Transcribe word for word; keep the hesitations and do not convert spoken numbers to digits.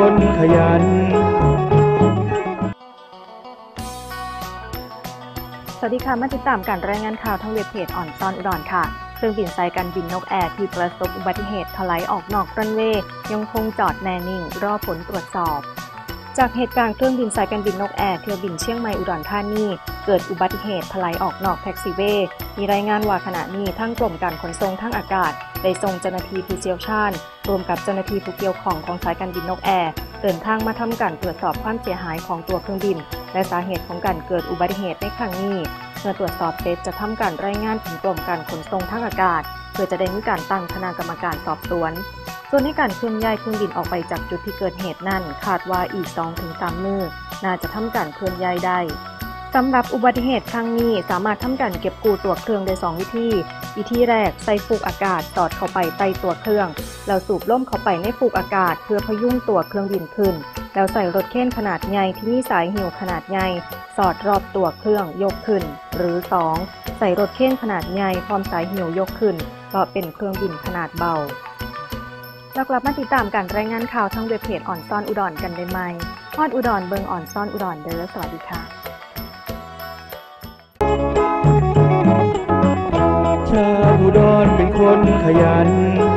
คนขยันสวัสดีค่ะมาติดตามการรายงานข่าวทางเว็บเพจอ่อนซ่อนอุดรค่ะเครื่องบินสายการบินนกแอร์ที่ประสบอุบัติเหตุถลายออกนอกรันเวย์ยังคงจอดแน่นิ่งรอผลตรวจสอบจากเหตุการณ์เครื่องบินสายการบินนกแอร์เที่ยวบินเชียงใหม่อุดรธานีเกิดอุบัติเหตุถลายออกนอกแท็กซี่เวย์มีรายงานว่าขณะนี้ทั้งกรมการขนส่งทางอากาศได้ส่งเจ้าหน้าที่ผู้เชี่ยวชาญรวมกับเจ้าหน้าที่ผู้เกี่ยวข้องของสายการบินนกแอร์เดินทางมาทำการตรวจสอบความเสียหายของตัวเครื่องบินและสาเหตุของการเกิดอุบัติเหตุในครั้งนี้เมื่อตรวจสอบเสร็จจะทำการรายงานถึงกรมการขนส่งทางอากาศเพื่อจะได้มีการตั้งคณะกรรมการสอบสวนส่วนในการเคลื่อนย้ายเครื่องบินออกไปจากจุดที่เกิดเหตุนั้นคาดว่าอีก สองถึงสาม มื้อน่าจะทำการเคลื่อนย้ายได้สำหรับอุบัติเหตุครั้งนี้สามารถทำการเก็บกู้ตัวเครื่องได้สองวิธีวิธีแรกใส่ฟูกอากาศสอดเข้าไปใต้ตัวเครื่องแล้วสูบลมเข้าไปในฟูกอากาศเพื่อพยุงตัวเครื่องบินขึ้นแล้วใส่รถเข็นขนาดใหญ่ที่มีสายหิ้วขนาดใหญ่สอดรอบตัวเครื่องยกขึ้นหรือสองใส่รถเข็นขนาดใหญ่พร้อมสายหิ้วยกขึ้นเพราะเป็นเครื่องบินขนาดเบาแล้วกลับมาติดตามการรายงานข่าวทางเว็บเพจอ่อนซ่อนอุดรกันได้ไหมฮอดอุดรเบิงอ่อนซ่อนอุดรเด้อสวัสดีค่ะชาวอุดรเป็นคนขยัน